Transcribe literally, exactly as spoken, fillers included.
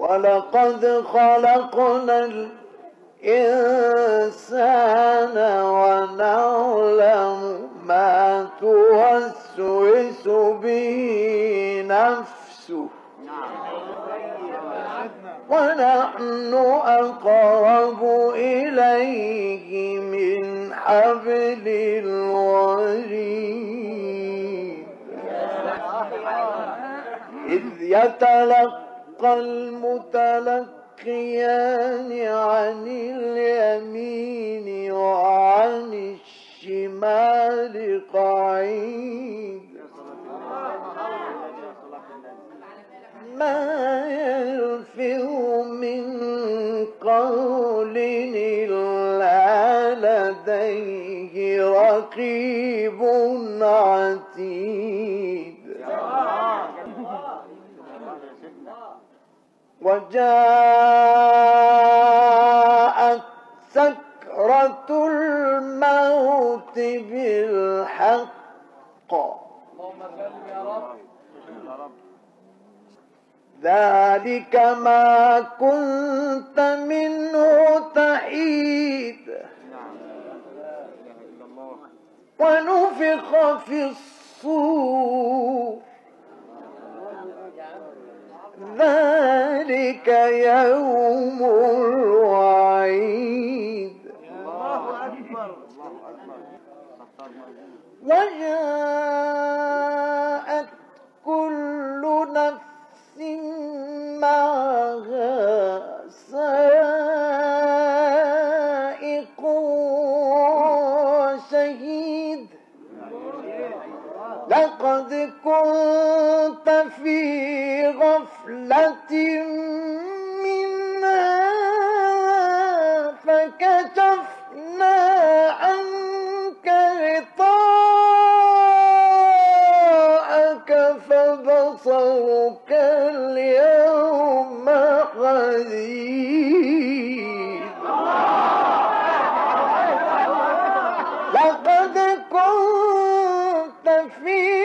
ولقد خلقنا الإنسان ونعلم ما توسوس به نفسه ونحن أقرب إليه من حبل الوريد إذ يتلقى المتلقيان عن اليمين وعن الشمال قعيد ما يلفظ من قول إلا لديه رقيب عتيد وجاءت سكرة الموت بالحق ذلك ما كنت منه تحيد ونفخ في الصور ذلك يوم الوعيد وجاءت كل نفس معها سائق وشهيد لقد كنت في غفلة من هذا فكشفنا عنك غطاءك فبصرك اليوم حديد لقد كنت في